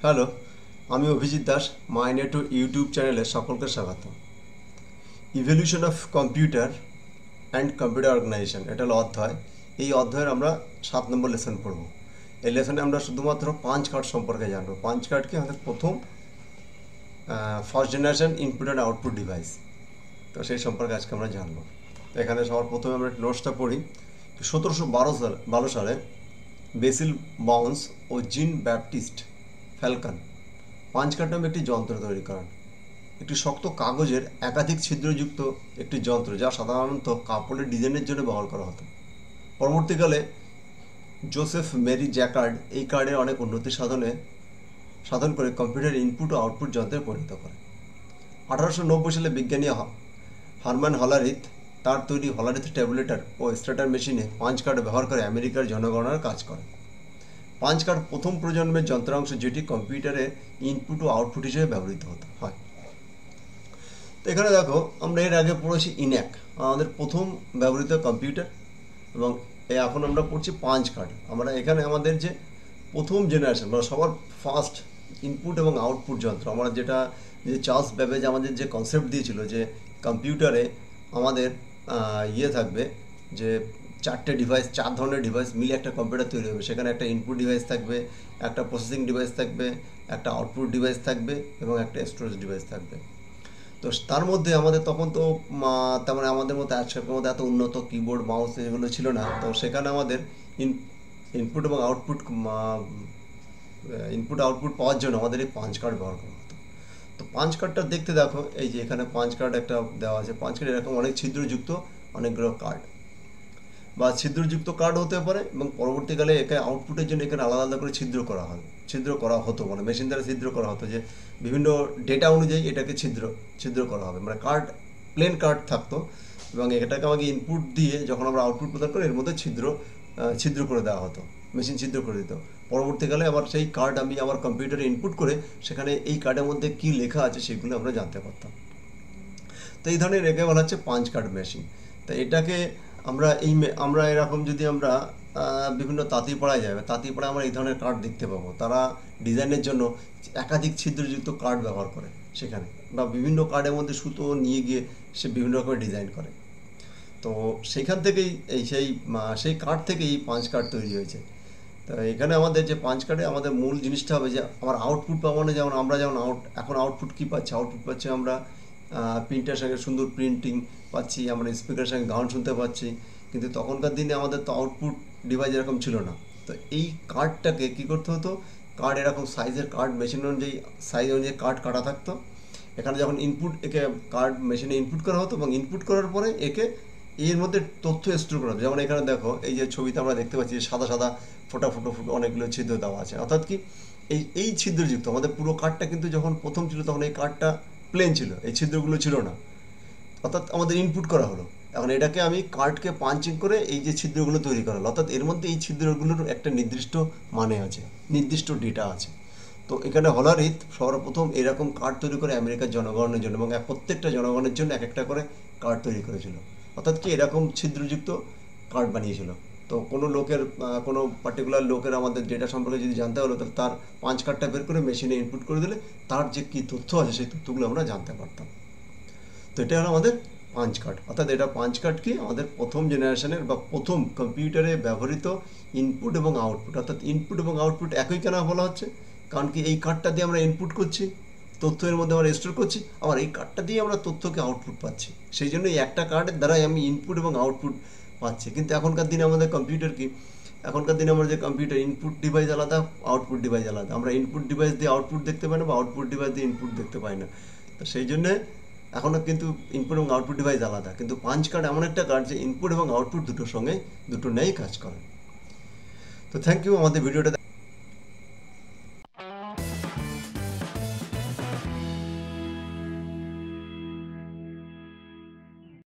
Hello, আমি Abhijit Das মাইনেটো YouTube চ্যানেলে সকলকে স্বাগত। Evolution of computer and computer organisation এটা হলো অধ্যায়। এই অধ্যায়ের আমরা 7 নম্বর লেসন পড়ব। এই লেসনে আমরা শুধুমাত্র পাঞ্চ কার্ড সম্পর্কে জানবো। পাঞ্চ কার্ড কি আমাদের প্রথম first generation input and output device, তো সেই সম্পর্কে আজকে আমরা জানবো। তো এখানে সবার প্রথমে আমরা নোটসটা পড়ি। 1712 সালে বেসিল বাউন্স ও জিন ব্যাপটিস্ট ফ্যালকন পাঞ্চ কার্ড নামে একটি যন্ত্র তৈরি করেন। একটি শক্ত কাগজের একাধিক ছিদ্রযুক্ত একটি যন্ত্র, যা সাধারণত কাপড়ের ডিজাইনের জন্য ব্যবহার করা হতো। পরবর্তীকালে জোসেফ মেরি জ্যাকার্ড এই কার্ডের অনেক উন্নতি সাধন করে কম্পিউটার ইনপুট ও আউটপুট যন্ত্রে পরিণত করে। 1890 সালে বিজ্ঞানী হারম্যান হলারিথ তার তৈরি হলারিথ ট্যাবুলেটর ও স্ট্যাটার মেশিনে পাঞ্চ কার্ড ব্যবহার করে আমেরিকার জনগণনার কাজ করে। পাঞ্চ কার্ড প্রথম প্রজন্মের যন্ত্রাংশ, যেটি কম্পিউটারে ইনপুট ও আউটপুট হিসেবে ব্যবহৃত হয়। তো এখানে দেখো, আমরা এর আগে পড়েছি ইন্যাক, আমাদের প্রথম ব্যবহৃত কম্পিউটার, এবং এখন আমরা পড়ছি পাঞ্চ কার্ড। আমরা এখানে আমাদের যে প্রথম জেনারেশন বা সবার ফার্স্ট ইনপুট এবং আউটপুট যন্ত্র, আমরা যেটা যে চার্লস ব্যাবেজ আমাদের যে কনসেপ্ট দিয়েছিল যে কম্পিউটারে আমাদের থাকবে যে 4টে ডিভাইস, 4 ধরনের ডিভাইস মিলে একটা কম্পিউটার তৈরি হবে। সেখানে একটা ইনপুট ডিভাইস থাকবে, একটা প্রসেসিং ডিভাইস থাকবে, একটা আউটপুট ডিভাইস থাকবে এবং একটা স্টোরেজ ডিভাইস থাকবে। তো তার মধ্যে আমাদের তখন তো তার মানে আমাদের মধ্যে আজকের মধ্যে এত উন্নত কিবোর্ড মাউস এগুলো ছিল না। তো সেখানে আমাদের ইনপুট এবং ইনপুট আউটপুট পাওয়ার জন্য আমাদের এই পাঞ্চ কার্ড ব্যবহার করা হতো। তো পাঞ্চ কার্ডটা দেখতে দেখো, এই যে এখানে পাঞ্চ কার্ড একটা দেওয়া আছে। পাঞ্চ কার্ড এরকম অনেক ছিদ্রযুক্ত অনেকগুলো কার্ড বা ছিদ্রযুক্ত কার্ড হতে পারে, এবং পরবর্তীকালে একে আউটপুটের জন্য এখানে আলাদা আলাদা করে ছিদ্র করা হতো, মানে মেশিন দ্বারা ছিদ্র করা হতো, যে বিভিন্ন ডেটা অনুযায়ী এটাকে ছিদ্র করা হবে। মানে প্লেন কার্ড থাকতো, এবং এটাকে আমাকে ইনপুট দিয়ে যখন আমরা আউটপুট প্রদান করি এর মধ্যে ছিদ্র করে দেওয়া হতো, মেশিন ছিদ্র করে দিত। পরবর্তীকালে আবার সেই কার্ড আমি আমার কম্পিউটারে ইনপুট করে সেখানে এই কার্ডের মধ্যে কী লেখা আছে সেগুলো আমরা জানতে পারতাম। তো এই ধরনের একে বলা হচ্ছে পাঞ্চ কার্ড মেশিন। তো এটাকে আমরা এরকম যদি আমরা বিভিন্ন তাঁতিপাড়ায় যাই, তাঁতিপাড়ায় আমরা এই ধরনের কার্ড দেখতে পাবো। তারা ডিজাইনের জন্য একাধিক ছিদ্রযুক্ত কার্ড ব্যবহার করে সেখানে, বা বিভিন্ন কার্ডের মধ্যে সুতো নিয়ে গিয়ে সে বিভিন্ন রকমের ডিজাইন করে। তো সেখান থেকেই সেই কার্ড থেকেই পাঞ্চ কার্ড তৈরি হয়েছে। তো এখানে আমাদের যে পাঞ্চ কার্ডে আমাদের মূল জিনিসটা হবে যে আমার আউটপুট পাবো না। যেমন আমরা এখন আউটপুট কী পাচ্ছি, আউটপুট পাচ্ছি আমরা প্রিন্টের সঙ্গে সুন্দর প্রিন্টিং পাচ্ছি, আমরা স্পিকারের সঙ্গে গান শুনতে পাচ্ছি। কিন্তু তখনকার দিনে আমাদের তো আউটপুট ডিভাইস এরকম ছিল না। তো এই কার্ডটাকে কী করতে হতো, কার্ড এরকম সাইজের কার্ড, মেশিন অনুযায়ী সাইজ অনুযায়ী কার্ড কাটা থাকতো। এখানে যখন একে কার্ড মেশিনে ইনপুট করা হতো, এবং ইনপুট করার পরে একে এর মধ্যে তথ্য স্টোর করা হতো। যেমন এখানে দেখো, এই যে ছবিতে আমরা দেখতে পাচ্ছি সাদা সাদা ফোটা অনেকগুলো ছিদ্র দেওয়া আছে। অর্থাৎ কি এই ছিদ্রযুক্ত আমাদের পুরো কার্ডটা, কিন্তু যখন প্রথম ছিল তখন এই কার্ডটা প্লেন ছিল, এই ছিদ্রগুলো ছিল না। অর্থাৎ আমাদের ইনপুট করা হলো, এখন এটাকে আমি কার্ডকে পাঞ্চিং করে এই যে ছিদ্রগুলো তৈরি করা হলো। অর্থাৎ এর মধ্যে এই ছিদ্রগুলোর একটা নির্দিষ্ট মানে আছে, নির্দিষ্ট ডেটা আছে। তো এখানে হলারিথ সর্বপ্রথম এরকম কার্ড তৈরি করে আমেরিকার জনগণের জন্য, এবং প্রত্যেকটা জনগণের জন্য এক একটা করে কার্ড তৈরি করেছিল। অর্থাৎ কি এরকম ছিদ্রযুক্ত কার্ড বানিয়েছিল। তো কোনো পার্টিকুলার লোকের আমাদের ডেটা সম্পর্কে যদি জানতে হলো, তাহলে তার পাঞ্চ কার্ডটা বের করে মেশিনে ইনপুট করে দিলে তার যে কী তথ্য আছে সেই তথ্যগুলো আমরা জানতে পারতাম। তো এটা হলো আমাদের পাঞ্চ কার্ড। অর্থাৎ এটা পাঞ্চ কার্ড কি আমাদের প্রথম জেনারেশনের বা প্রথম কম্পিউটারে ব্যবহৃত ইনপুট এবং আউটপুট। অর্থাৎ ইনপুট এবং আউটপুট একই কেন বলা হচ্ছে, কারণ কি এই কার্ডটা দিয়ে আমরা ইনপুট করছি, তথ্য এর মধ্যে আমরা স্টোর করছি, আবার এই কার্ডটা দিয়ে আমরা তথ্যকে আউটপুট পাচ্ছি। সেই জন্য এই একটা কার্ডের দ্বারাই আমি ইনপুট এবং আউটপুট পাচ্ছি। কিন্তু এখনকার দিনে আমাদের কম্পিউটার কি, এখনকার দিনে আমরা যে কম্পিউটার ইনপুট ডিভাইস আলাদা, আউটপুট ডিভাইস আলাদা। আমরা ইনপুট ডিভাইস দিয়ে আউটপুট দেখতে পাই না, বা আউটপুট ডিভাইস দিয়ে ইনপুট দেখতে পাই না। তো সেই জন্যে এখনও কিন্তু ইনপুট এবং আউটপুট ডিভাইস আলাদা। কিন্তু পাঞ্চ কার্ড এমন একটা কার্ড যে ইনপুট এবং আউটপুট দুটোর সঙ্গে দুটো নিয়েই কাজ করে। তো থ্যাংক ইউ আমাদের ভিডিওটা